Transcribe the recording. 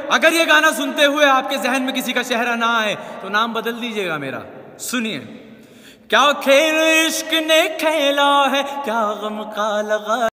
अगर ये गाना सुनते हुए आपके जहन में किसी का चेहरा ना आए तो नाम बदल दीजिएगा मेरा। सुनिए। क्या खेल इश्क ने खेला है, क्या गम का लगा